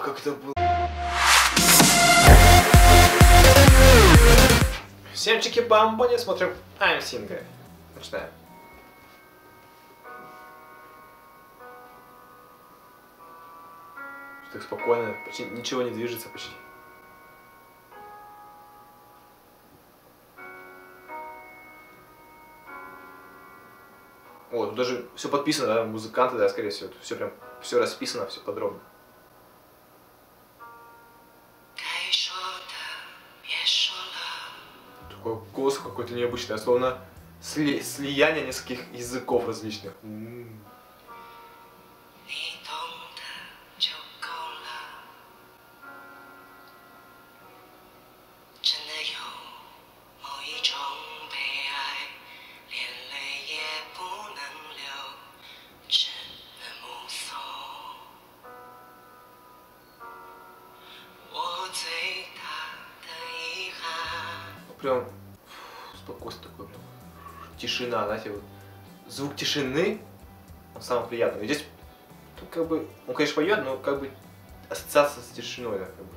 как это было. Всем чики-бамбони, смотрим I'm Singa. Начинаем. Так спокойно, почти ничего не движется почти. О, тут даже все подписано, да, музыканты, да, скорее всего, все прям, все расписано, все подробно. Такой голос какой-то необычный, словно слияние нескольких языков различных. Прям спокойствие такое, тишина, знаете, вот звук тишины, он самый приятный. И здесь, тут как бы, он, конечно, поет, но как бы ассоциация с тишиной, да, как бы.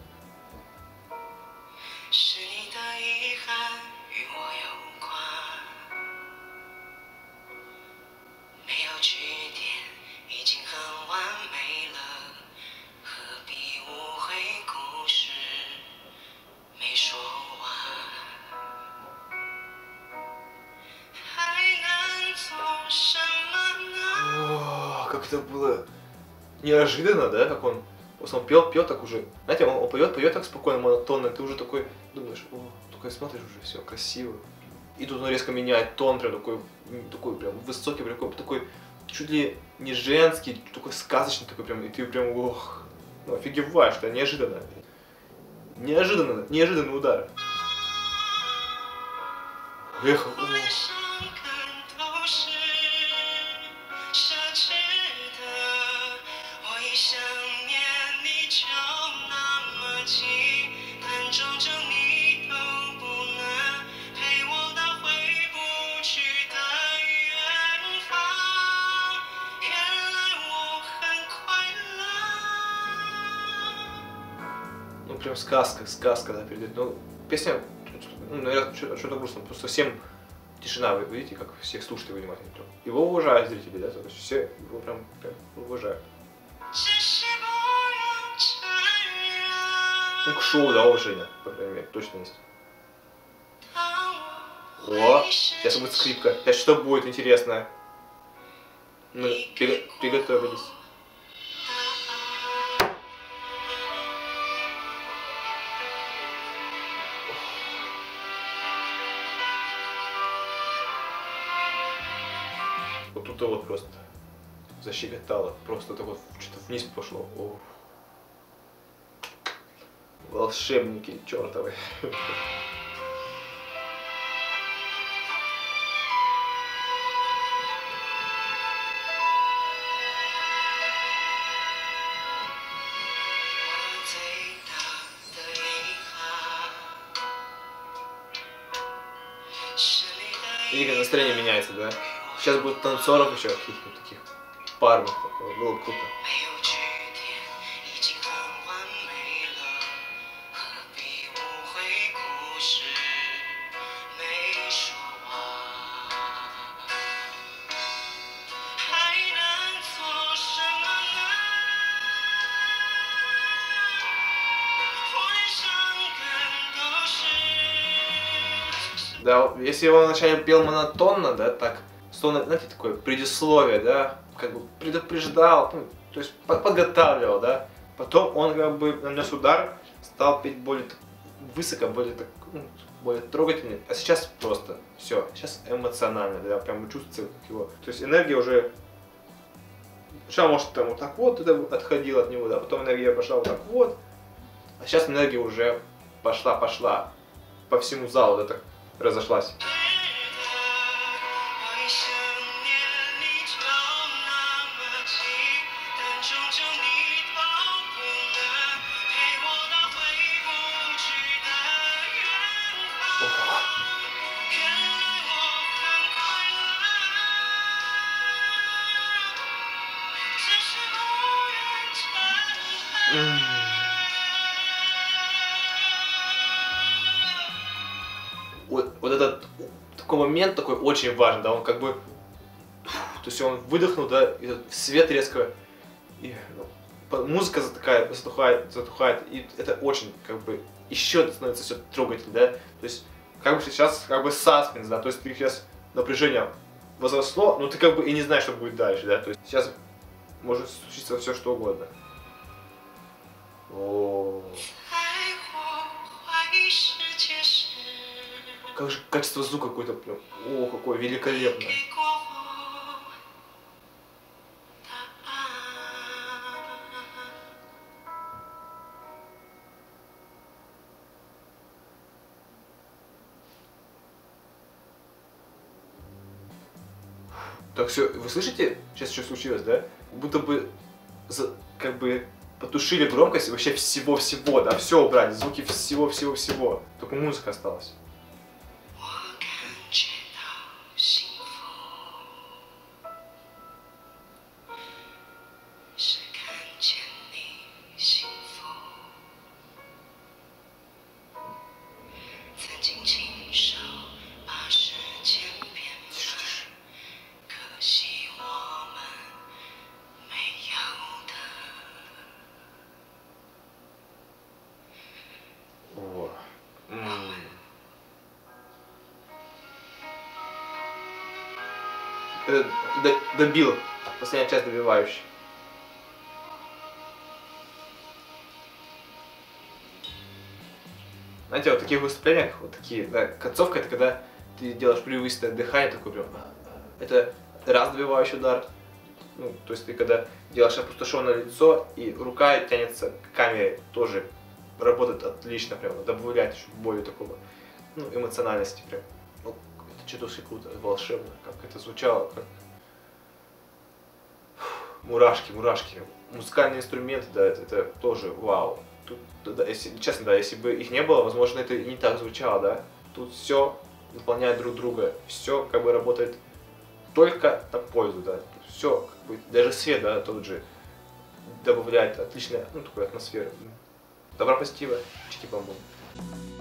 Как это было неожиданно, да, как он в основном пел так уже, знаете, он поет так спокойно, монотонно, ты уже такой думаешь, о, такой смотришь уже, все красиво. И тут он резко меняет тон, прям такой прям высокий, прям такой чуть ли не женский, такой сказочный такой прям, и ты прям, ох, ну офигеваешь, это неожиданно. Неожиданный удар. Эх, ну прям сказка, да, передает. Ну, песня, ну, наверное, что-то грустно, просто всем тишина, вы видите, как всех слушателей внимательно. Его уважают зрители, да, то есть все его прям уважают. Ну, к шоу, да, уважение, по крайней мере, точно есть. О, сейчас будет скрипка, сейчас что будет интересное. Мы приготовились. Вот тут вот просто защекотало, просто так вот что-то вниз пошло. О. Волшебники чертовы. И настроение меняется, да? Сейчас будет танцоров еще каких-то таких парных, было бы круто. Да, если он вначале пел монотонно, да, так, словно, знаете, такое предисловие, да, как бы предупреждал, ну, то есть подготавливал, да, потом он как бы нанес удар, стал петь более высоко, более, ну, более трогательно, а сейчас просто все, сейчас эмоционально, да, прям чувствуется его, то есть энергия уже, сначала может там вот так вот это отходила от него, да, потом энергия пошла вот так вот, а сейчас энергия уже пошла по всему залу, да, так разошлась. вот этот такой момент такой очень важный, да, он как бы, то есть он выдохнул, да, и этот свет резко, и музыка затухает, и это очень, как бы, еще становится все трогательно, да, то есть, как бы сейчас, как бы, саспенс, да, то есть ты сейчас напряжение возросло, но ты как бы и не знаешь, что будет дальше, да, то есть сейчас может случиться все что угодно. О. Как же качество звука какое-то прям, о, какое великолепное. Так, все, вы слышите, сейчас что случилось, да? Будто бы, как бы, потушили громкость вообще всего-всего, да, все убрали, звуки всего-всего-всего. Только музыка осталась. Добил. Последняя часть добивающая. Знаете, вот в таких выступлениях, вот такие, да, концовка, это когда ты делаешь прерывистое дыхание, такой прям, это раз добивающий удар, ну, то есть ты когда делаешь опустошенное лицо, и рука тянется к камере, тоже работает отлично, прям, добавляет еще более такого, ну, эмоциональности, прям. Ну, это чертовски круто, волшебно, как это звучало, как... Мурашки. Музыкальные инструменты, да, это тоже вау. Тут, да, если, честно, да, если бы их не было, возможно, это и не так звучало, да. Тут все дополняет друг друга, все как бы работает только на пользу, да. Все, как бы, даже свет, да, тот же добавляет отличную, ну, такую атмосферу. Добра, позитива, чики-бамбум.